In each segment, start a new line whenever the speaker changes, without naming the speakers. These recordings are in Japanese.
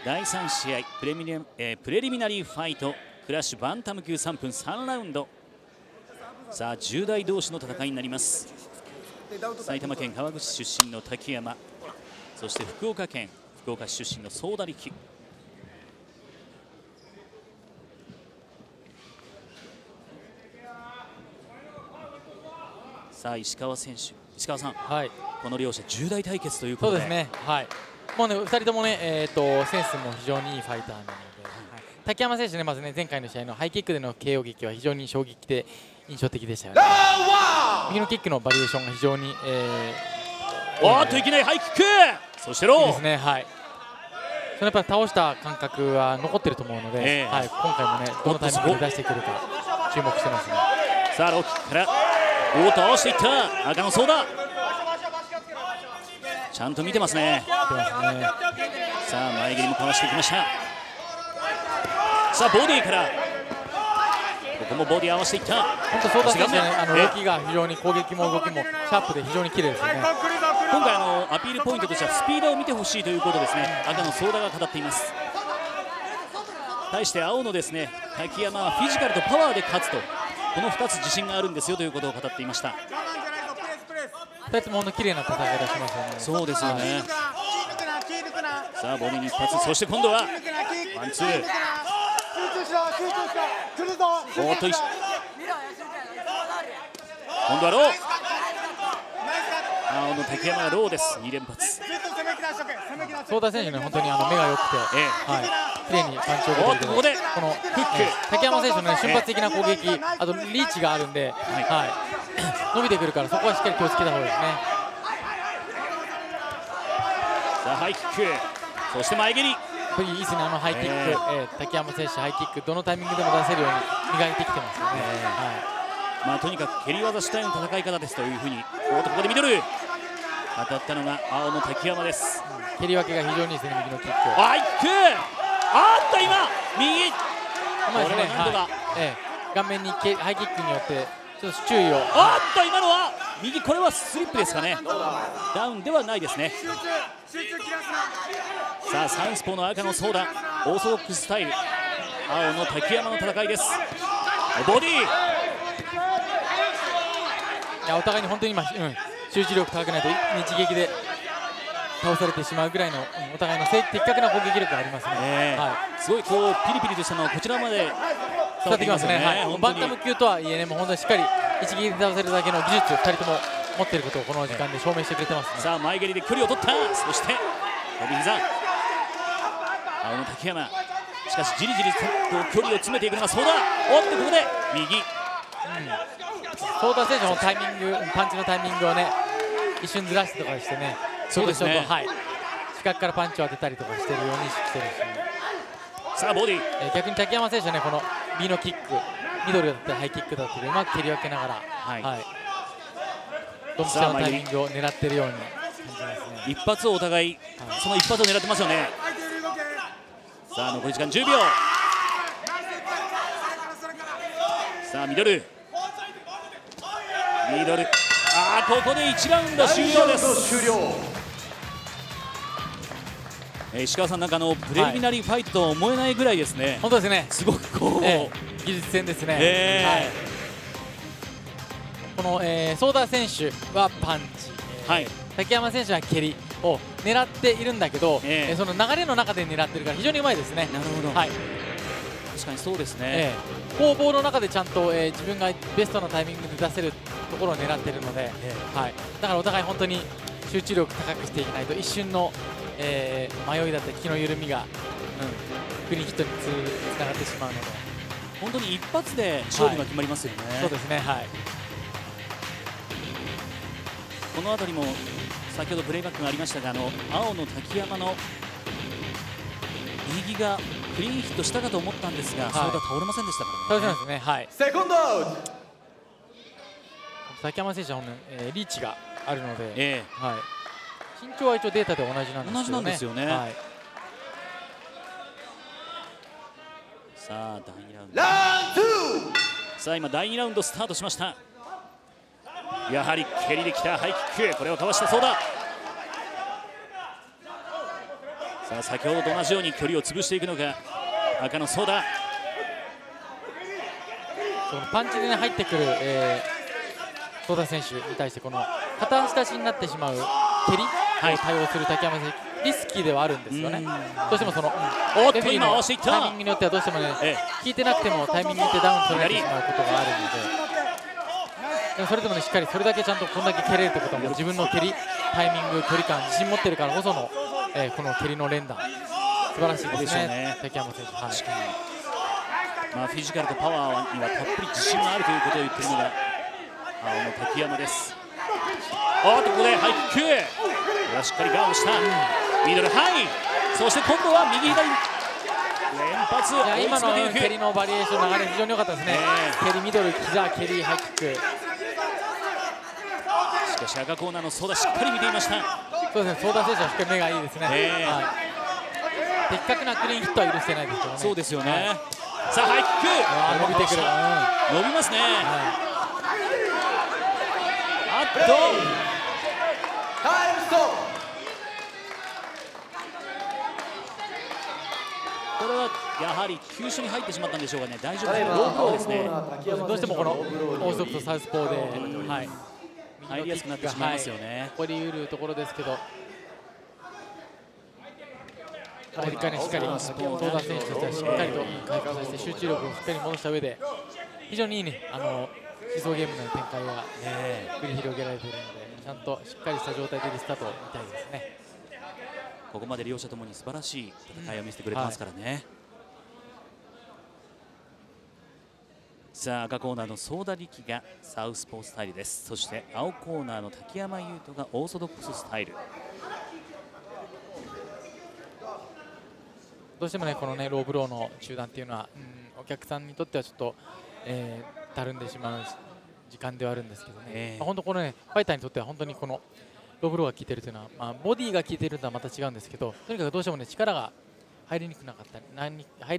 第3試合プレリミナリーファイトクラッシュバンタム級3分3ラウンド。さあ10代同士の戦いになります。埼玉県川口出身の滝山、そして福岡県福岡市出身の相田力。さあ石川選手、石川さん、はい、この両者10代対決ということで。
そうですね、はい、もうね2人ともね、センスも非常にいいファイターなので、滝山選手ね、まずね前回の試合のハイキックでの KO 劇は非常に衝撃で印象的でしたよね。右のキックのバリエーションが非常に、
おっといきなりハイキック、そしてロー
ですね、はい、そのやっぱり倒した感覚は残ってると思うので、はい、今回もねどのタイミングで出してくるか注目してますね。
さあローキックからおっと合わせていった赤のソーダ、ちゃんと見てますね。さあ前蹴りもかわしていきました。さあボディからここもボディ合わせていった。
本当、相田選手ね、動きが非常に攻撃も動きもシャープで非常に綺麗ですよね。
今回アピールポイントとしてはスピードを見てほしいということですね。赤の相田が語っています。対して青のですね滝山はフィジカルとパワーで勝つと、この2つ自信があるんですよということを語っていました。
2つも本当綺麗な戦い出しますよね。
そうですよね。さあボディに一発、そして今度はワンツー。おっと今度はロー、青の滝山がローです。2連発。
相田選手ね、本当に目が良くて、綺麗にパンチを受けている。
ここで
このフック、滝山選手のね瞬発的な攻撃、あとリーチがあるんで、伸びてくるからそこはしっかり気をつけた方がいいですね。
さあハイキック、そして前蹴り。
いいですね、ハイキック、滝山選手ハイキックどのタイミングでも出せるように磨いてきてますよね。
まあとにかく蹴り技主体の戦い方ですというふうに、おっとここでミドル当たったのが青の滝山です。
蹴り分けが非常にいいですね、右のキック。
ハイキック、あっと今右、これはなんとか
顔面にハイキックによってちょっと注意を。
あっと今のは右、これはスリップですかね。ダウンではないですね。さあサウスポーの赤のソーダ、オーソドックススタイル、青の滝山の戦いです。ボディ、
いやお互いに本当に今、集中力高くないと一撃で倒されてしまうぐらいの、お互いの的確な攻撃力がありますね。
すごいこうピリピリとしたのはこちらまで伝
わってきますね。バンタム級とはいえね、もう本当にしっかり一撃で倒せるだけの技術を2人とも持っていることをこの時間で証明してくれてますね。
さあ前蹴りで距離を取った、そして飛び膝、青の滝山、しかしじりじりと距離を詰めていくのが相田。おっとここで右、
相田選手のタイミング、パンチのタイミングをね一瞬ずらしてとかしてね、
そうですね、
視覚からパンチを当てたりとかしてるようにしてるし、
さあボディ、
逆に滝山選手はねこの右のキック、ミドルだったりハイキックだったりうまく蹴り分けながら、ドンピシャのタイミングを狙っているように感じますね。
一発をお互い、その一発を狙ってますよね。さあ残り時間10秒。さあミドル、ここで1ラウンド終了です。石川さん、なんかプレリミナリーファイトとは思えないぐらいですね。
本当ですね。
すごくこう、
技術戦ですね。この、相田選手はパンチ、滝山選手は蹴りを狙っているんだけど、その流れの中で狙ってるから非常にうまいですね。
なるほど。確かにそうですね。
攻防の中でちゃんと、自分がベストなタイミングで出せるところを狙っているので、だからお互い本当に集中力高くしていかないと一瞬の、迷いだったり気の緩みが、クリーンヒットにつながってしまうので、
本当に一発で勝負が決まりますよね。
そうですね。
この辺りも先ほどプレイバックがありましたが、青の滝山の右がクリーンヒットしたかと思ったんですが、相田倒れませんでしたからね。
倒れますね。セコンド。滝山選手はリーチがあるので、身長は一応データで同じなんですけどね。
同じなんですよね。さあ第2ラウンド。さあ今第2ラウンドスタートしました。やはり蹴りできたハイキック、これをかわした相田。 さあ先ほどと同じように距離を潰していくのが赤のソーダ。
そのパンチで、ね、入ってくる、ソーダ選手に対してこの片足出しになってしまう蹴りを対応する竹山選手、リスキーではあるんですよね。どうしてもその
おっと
レフェリーの
今合わせていった
タイミングによってはどうしてもね、効いてなくてもタイミングによってダウン取られてしまうことがあるので、でもそれでもねしっかりそれだけちゃんとこんだけ蹴れるってことはもう自分の蹴り、タイミング、距離感自信持ってるからこその、この蹴りの連打素晴らしいですね、竹山選手。はい、
まあ、フィジカルとパワーにはたっぷり自信があるということを言っているのが青の竹山です。おっとここでハイキック、これはしっかりガードした、ミドルハイ、そして今度は右左連発、
いや今の蹴りのバリエーション流れ非常に良かったですね。蹴りミドル、膝、蹴り、ハイキック。
しかし赤コーナーのソーダしっかり見ていました。
そうですね、ソーダ選手はしっかり目がいいですね。的確なクリーンヒットは許してないですけどね。
そうですよね。さあハイキック、
伸びてくる、
伸びますね。あっとこれはやはり急所に入ってしまったんでしょうかね。大丈夫ですか。ロープローですね。
どうしてもこのオーソドックスとサウスポーで、
入りやすくなってしまいますよね。
ここで有るところですけど、アメリカにしっかりソーダ選手としてはしっかりと回復させて集中力をしっかり戻した上で非常にいいね、思想ゲームの展開が繰り広げられているので、ちゃんとしっかりした状態でリスタートを見たいですね。
ここまで両者ともに素晴らしい戦いを見せてくれてますからね。さあ赤コーナーのソーダ力がサウスポースタイルです。そして青コーナーの滝山優斗がオーソドックススタイル。
どうしてもねこのねローブローの中段っていうのは、お客さんにとってはちょっと、たるんでしまう時間ではあるんですけどね、本当このねファイターにとっては本当にこのローブローが効いているというのは、ボディが効いているのとはまた違うんですけど、とにかくどうしてもね力が入りにくくなってしまう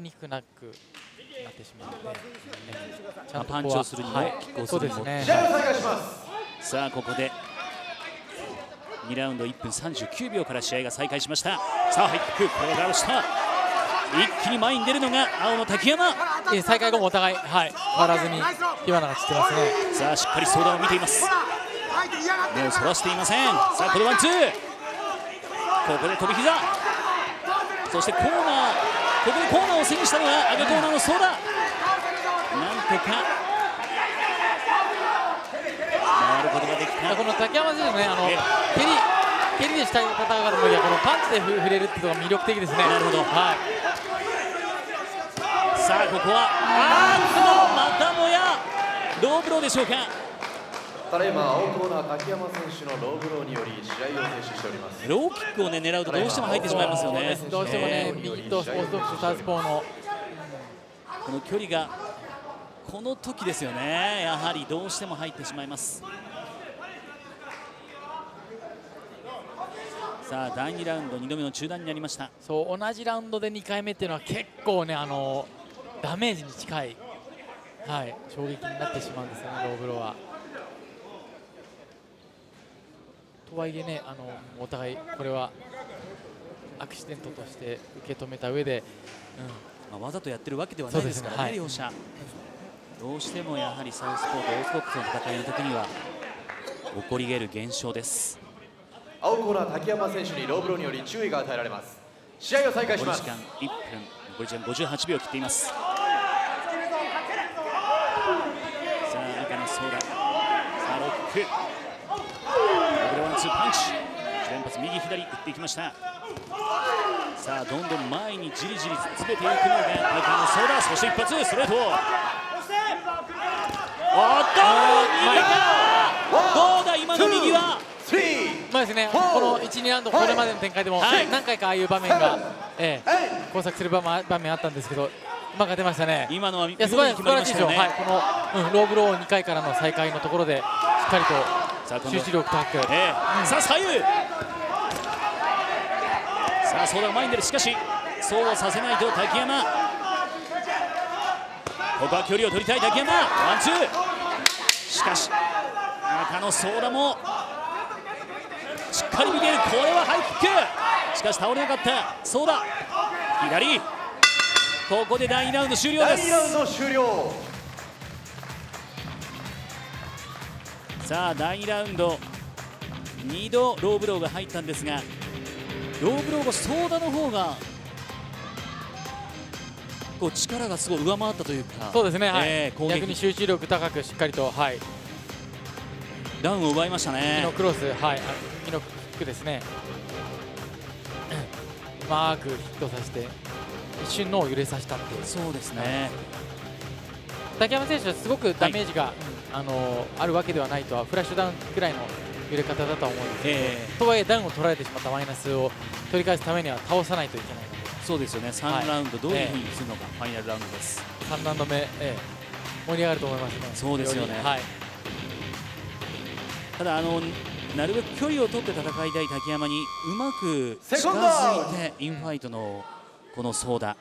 ので、
ちゃんとパンチをするにもキックをするにも。さあここで2ラウンド1分39秒から試合が再開しました。さあハイキック、これをガードした。一気に前に出るのが青の滝山。
再開後もお互い、変わらずに火花が散ってますね。
さあしっかり相談を見ています。目をそらしていません。さあこれワンツー、ここで飛び膝、そしてコーナー、ここでコーナーを背にしたのが赤コーナーのソーダ。なんとか回ることができた。
この竹山選手のね蹴りでしたい方々もいやこのパンチで触れるっていうのが魅力的ですね。
なるほど。さあここはまたもやローブローでしょうか。
ただいま青コーナー滝山選手のローブローにより試合を停止しております。
ローキックをね狙うとどうしても入ってしまいますよね。
どうしてもね右とオーソドックスサウスポーの
この距離がこの時ですよね。やはりどうしても入ってしまいます。さあ第2ラウンド2度目の中断になりました。
そう同じラウンドで2回目っていうのは結構ねダメージに近い、衝撃になってしまうんですよねローブローは。とはいえねお互いこれはアクシデントとして受け止めた上で、
わざとやってるわけではないですからね、両者。どうしてもやはりサウスポーとオーソドックスの戦いの時には起こり得る現象です。
青コーナー滝山選手にローブローにより注意が与えられます。試合を再開します。
残り時間1分、残り時間58秒切っています。さあ赤のソーダ、さあロック、これワンツーパンチ、連発右左打っていきました。さあどんどん前にじりじり詰めていくのが赤のソーダ、そして一発ストレート。おっと右か、どうだ今の右は。
ですね、この1、2ラウンドこれまでの展開でも何回かああいう場面が交錯する場面あったんですけど、うまく出ましたね。
今のは
素晴らしいですよ。このローブロー2回からの再開のところでしっかりと集中力高く、
さあ左右、さあソーダが前に出る。しかしそうはさせないと滝山、ここは距離を取りたい滝山、ワンツー。しかし赤のソーダもしっかり見ている。これはハイキック、 しかし倒れなかった。そうだ、左。ここで第2ラウンド終了です。
第2ラウンド終了。
さあ第2ラウンド2度ローブローが入ったんですが、ローブローがソーダの方がこう力がすごい上回ったというか、
そうですね、はい、
逆
に集中力高くしっかりと、はい、
ダウンを奪いましたね。
右のクロス、はい、右のキックですね、うまくヒットさせて一瞬脳を揺れさせたっていう。
そうですね、
竹山選手はすごくダメージが、あるわけではないとは、フラッシュダウンくらいの揺れ方だとは思うんですけど、とはいえダウンを取られてしまったマイナスを取り返すためには倒さないといけないので。
そうですよね。3ラウンドどういうふうにするのか、ファイナルラウンドです。
3ラウンド目、盛り上がると思いますね。
そうですよね、
はい、
ただなるべく距離を取って戦いたい竹山にうまく近
セコンド
づいてインファイトのこのソーダ。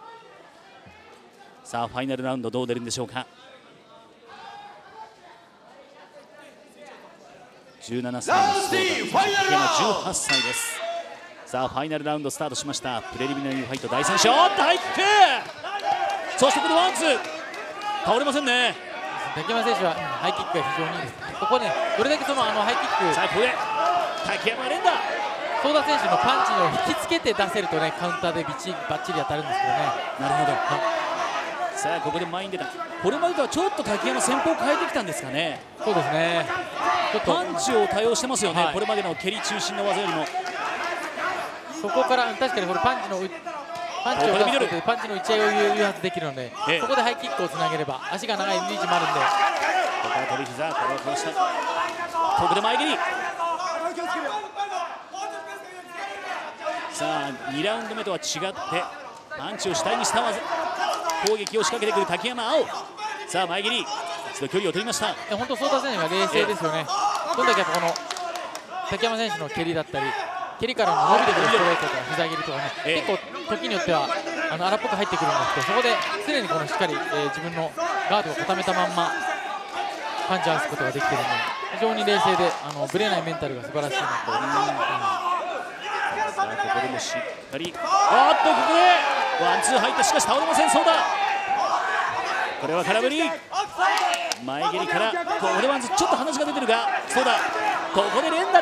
さあファイナルラウンドどう出るんでしょうか。17歳のソーダ、竹山18歳です。さあファイナルラウンドスタートしました。プレリミナリーファイト第3章、ハイキック、そしてこのワンツー倒れませんね。
竹山選手は、ハイキックが非常にいいです。ここね、どれだけそのハイキック、
さあここで竹山連打、
ソーダ選手のパンチを引きつけて出せるとね、カウンターでバッチリ当たるんですけどね。
なるほど、さあここで前に出た。これまでとはちょっと竹山戦法を変えてきたんですかね。
そうですね、ちょっと
パンチを多用してますよね、
はい、
これまでの蹴り中心の技よりも。
そこから確かにこれパンチを出すことでパンチの打ち合いを誘発できるので、そこでハイキックをつなげれば足が長いリーチもあるんで、
ここから飛び膝、これを殺した。ここで前蹴り。さあ2ラウンド目とは違ってパンチを主体にした技、攻撃を仕掛けてくる竹山碧。さあ前蹴り、一度距離を取りました。
本当ソーダ選手が冷静ですよね。どんだけやっぱこの竹山選手の蹴りだったり、蹴りからの伸びてくるストレートとか膝蹴りとかね、結構時によっては荒っぽく入ってくるんですけど、そこで常にこのしっかり、自分のガードを固めたまんまパンチを合わすことができているので、非常に冷静でぶれないメンタルが素晴らしいなと。
さあここでもしっかり、ここでワンツー入った。しかし倒れません、そうだ。これは空振り、前蹴りからここでワンツー、ちょっと話が出てるが、そうだ、ここで連打。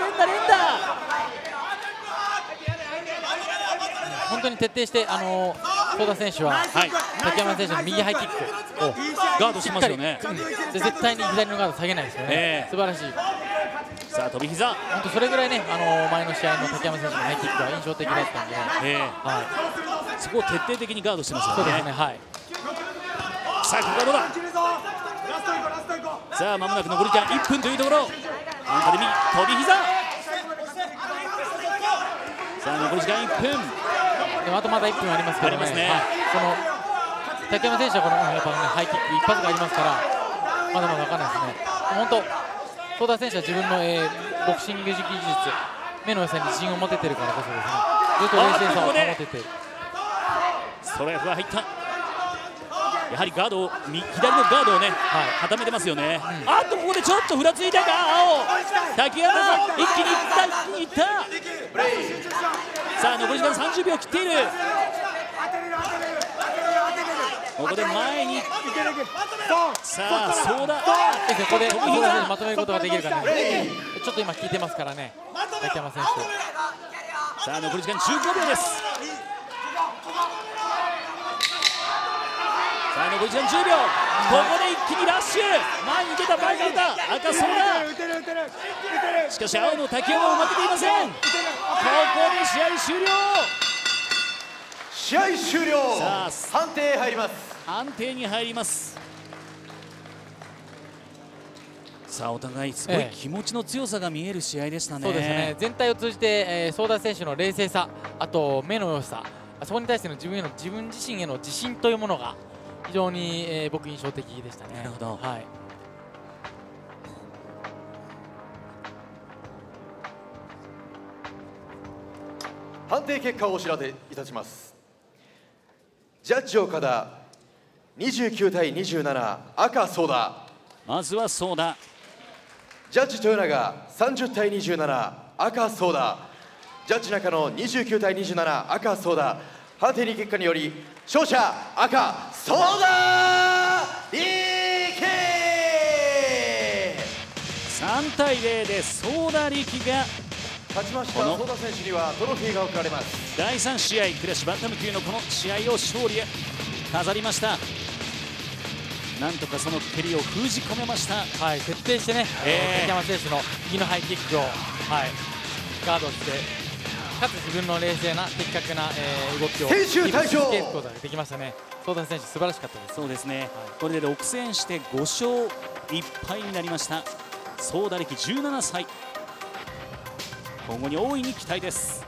本当に徹底して、ソーダ選手は、竹山選手の右ハイキックを
ガードしますよね。
絶対に左のガード下げないですよね、素晴らしい。
さあ飛び膝、
本当それぐらいね、前の試合の竹山選手のハイキックは印象的だったんで、
そこを徹底的にガードしてますよね。
そうですね、はい。
さあここはどうだ。さあ間もなく残り時間1分というところ、アンカで右飛び膝。さあ残り時間1分。
あとまだ1分ありますけどね、その竹山選手はこのやっぱ、ハイキック一発がありますから、まだまだ分からないですね。本当、ソーダ選手は自分の、ボクシング技術、目の良さに自信を持ててるからこそですね、ずっと冷静さを保てている。
ストライクが入った。やはりガードを左のガードをね、固めてますよね。ここでちょっとふらついたか、竹山一気にいった。さあ残り時間30秒切っている。ここで前に、さあソーダ、
ここでソーダ選手まとめることができるかね。ちょっと今効いてますからね、竹山選手。
さあ残り時間15秒です。さあ残り時間10秒、ここで一気にラッシュ、前に出た赤ソーダ。しかし青の竹山も負けていません。ここで試合終了。
試合終了。さあ判定入ります。
判定に入ります。さあお互いすごい気持ちの強さが見える試合でしたね。
そうですね、全体を通じて、ソーダ選手の冷静さ、あと目の良さ、そこに対しての自分自身への自信というものが非常に、僕印象的でしたね。
なるほど、
はい。
判定結果をお知らせいたします。ジャッジ岡田29対27、赤ソーダ。
まずはソーダ。
ジャッジ豊永30対27、赤ソーダ。 ジャッジ中の29対27赤ソーダ、判定結果により勝者赤ソーダ力。
3対0でソーダ力が
勝ちましたソーダ選手にはトロフィーが贈られます。
第3試合クラッシュバンタム級のこの試合を勝利へ飾りました。なんとかその蹴りを封じ込めました。
はい、徹底してね、関山選手の右のハイキックを、はい、ガードして、かつ自分の冷静な的確な、動きを
選手退場
つけることができましたね。ソーダ選手素晴らしかったです。
そうですね、はい、これで6戦して5勝1敗になりましたソーダ歴17歳。今後に大いに期待です。